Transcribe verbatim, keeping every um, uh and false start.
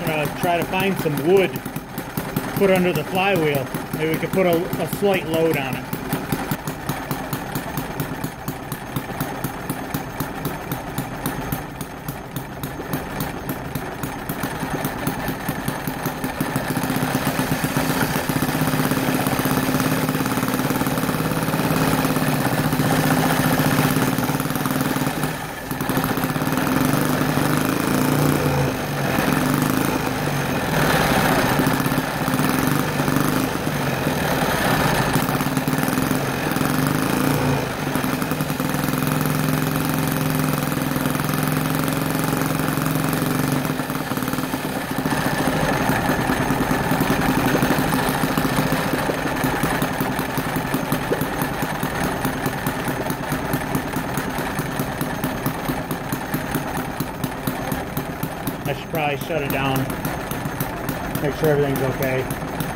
gonna try to find some wood, put under the flywheel. Maybe we could put a, a slight load on it. I should probably shut it down, make sure everything's okay.